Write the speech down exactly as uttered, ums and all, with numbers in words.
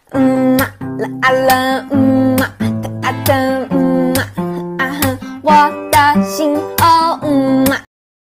嗯嘛啦啊啦，嗯嘛哒啊哒，嗯嘛啊哼，我的心哦，嗯嘛。